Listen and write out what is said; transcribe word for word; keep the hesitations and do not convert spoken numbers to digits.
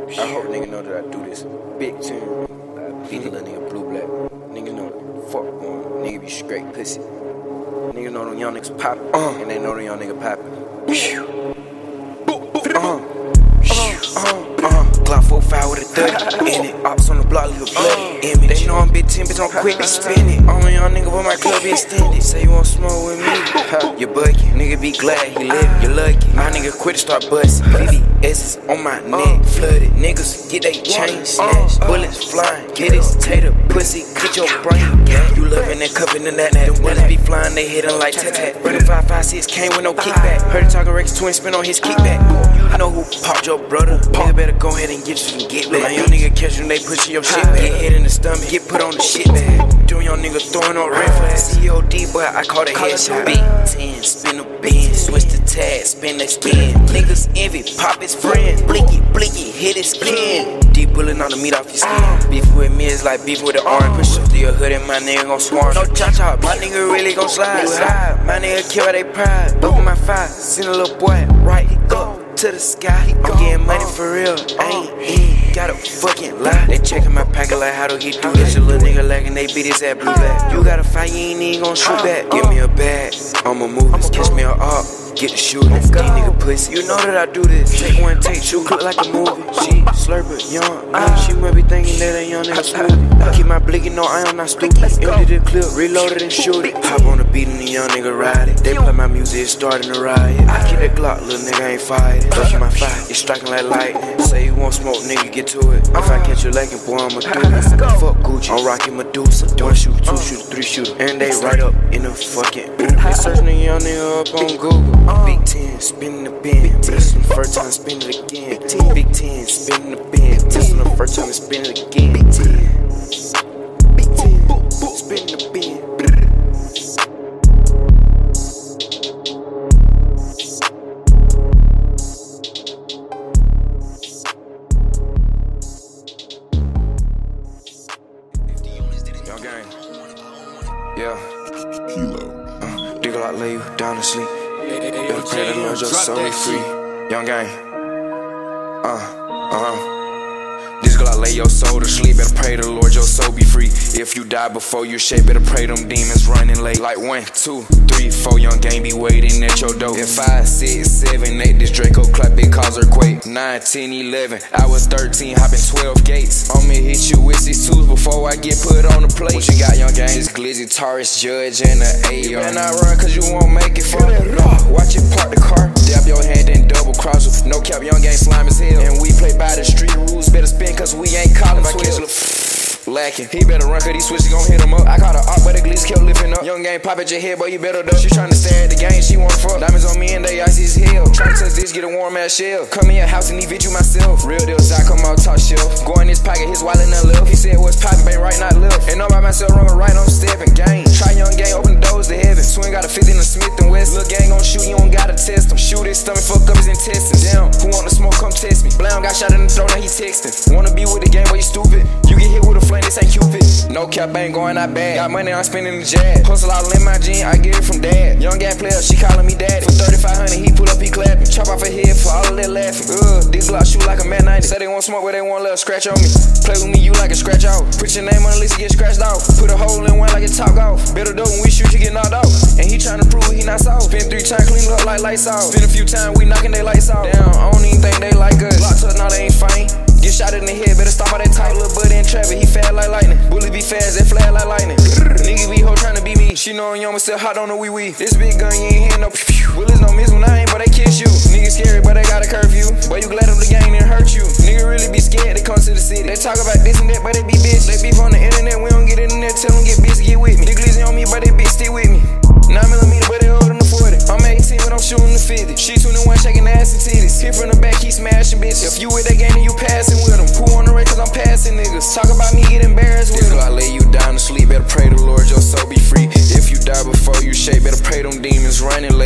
I hope nigga know that I do this. Big ten, I beat a little nigga blue black. Nigga know that fuck on, nigga be straight pussy. Nigga know them young niggas poppin', uh, and they know them young nigga poppin'. Uh, uh, uh, Glock four five with a thirty in it. Ops on the block, leave a bloody image. They know I'm Big ten, bitch, I'm quick to spin it. I'm a young nigga, but my club be extended. Say you want smoke with me? You buggin', nigga be glad he live, you lucky. My nigga quit to start bustin'. V V S's on my neck, flooded. Niggas get they chain snatched, bullets flying. Get this tater pussy, get your brain gang. You loving that cupping and that, them bullets be flying, they hitting like tat tat. Running five five six came with no kickback. Heard it talking Rex twin spin on his kickback. I know who popped your brother. Nigga better go ahead and get you some get back. My young nigga catch you, they pushing your shit back. Get hit in the stomach, get put on the shit bag. Doing your nigga throwing on red flag. C O D, boy, I call the headshot. Big ten, spin a bin, switch the tag, spin the spin. Niggas envy, pop his friend. Blicky, blicky, hit his skin. Deep pulling on the meat off your skin. Beef with me is like beef with the orange. Push up to your hood and my nigga gon' swarm. No cha-cha, my nigga really gon' slide. slide. My nigga kill they pride. Open my fire, send a little boy right up to the sky. I'm getting money for real, I ain't in, gotta fucking lie. They checking my packet like how do he do this? Your little nigga lagging, they beat his ass blue black. You gotta fight, you ain't even gon' shoot back. Give me a bag, I'ma move this. Catch me a up, get the shooting. These nigga pussy, you know that I do this. Take one take, shoot, clip like a movie. She slurper, young, uh, she might be thinking that a young nigga smoothie. I keep my blicking, no, I am not stupid. Empty the clip, reload it and shoot it. Hop on the beat and the young nigga ride it. They play my music, it's starting to riot. I keep that Glock, little nigga ain't fired. Touching my fire, it's striking like lightning. Say you want smoke, nigga, get to it. If I catch you lacking, boy, I'ma do it. Fuck Gucci, I'm rocking Medusa. One shooter, two shooter, three shooter. And they right up in the fucking Uber. They searching the young nigga up on Google. Big ten, spinning the bin. This on the first time, spin it again. Big ten, spinning the bin. This on the first time, spin it again. Big ten, Big ten, spinning the bin. Young gang, yeah. Kilo. Uh, Diggle, I lay you down to sleep. Better pray the Lord your soul be free. Young gang. Uh, uh-huh. This girl, I lay your soul to sleep. Better pray the Lord your soul be free. If you die before you shape, better pray them demons running late. Like one, two, three, four, young gang be waiting at your door. If five, six, seven, eight, this Draco clap, it cause earthquake. Nine, ten, eleven, I was thirteen, hopping twelve gates. I'ma hit you with these tools before I get put on the plate. What you got, young gang? This glizzy, Taurus, Judge, and an A R. You better not run cause you won't make it far. Watch it park the car, dab your hand and double cross. No cap, young gang slime as hell. And we play by the street rules, better spin cause we ain't calling for lacking. He better run cause these switches gon' hit him up. I caught her up but the glitz kept lifting up. Young gang pop at your head, boy, you better duck. She tryna stare at the game, she wanna fuck. Diamonds on me and they icy as hell. Tryna touch this, get a warm ass shell. Come in your house and evict you myself. Real deal, I come out top shelf. Go in his pocket, his wallet and left. He said what's poppin', bang right, not left. And all by myself, running right, I'm stepping. Gang, try young gang, open the doors to heaven. Swing got a fifty in the Smith and West. Lil' gang gon' shoot, you don't gotta test him. Shoot his stomach, fuck up his intestines. Damn, who want the smoke, come test me. Blam got shot in the throat, now he texting. Wanna be with the game, boy, you stupid. You get hit with a flame, this ain't Cupid. No cap, ain't going out bad. Got money, I'm spending the jab. Hustle out in my jean, I get it from dad. Young gang player, she calling me daddy. For thirty-five hundred, he pull up, he clapping. Chop off her head for all of that laughing. Ugh, these blocks shoot like a man ninety. Say they want smoke, but they want a little scratch on me. Play with me, you like a scratch out. Put your name on the list, you get scratched off. Put a hole in one like a top off. Better dope when we shoot, you get knocked out. And he tryna prove he not soft. Spin three times, clean it up like lights off. Spin a few times, we knocking they lights off. Damn, I don't even think they like us. Locked up, now they ain't faint. Get shot in the head, better stop all that tight. Little buddy in traffic, he fast like lightning. Bullet be fast, that flat like lightning. Nigga be hoe tryna be me. She know I'm young, but still hot on the wee wee. This big gun, you ain't hitting no pew pew. Bullets don't miss when I ain't, but they kiss you. Niggas scary, but they got a curfew. Boy, you glad of the gang didn't hurt you. Nigga really be scared, they come to the city. They talk about this and that, but they be bitch. They beef on the internet, we don't get in there. Tell them get busy, get with me. Nigga glizzy on me, but they bitch still with me. nine millimeter, but they older than forty. I'm eighteen, but I'm shooting the fifty. She twenty-one, shaking ass and titties. Hit from the back, he smashing bitches. If you with that game, then you passing with them. Who on the race, cause I'm passing niggas. Talk about me, get embarrassed with them. I lay you down to sleep, better pray the Lord your soul be free. If you die before you shape, better pray them demons running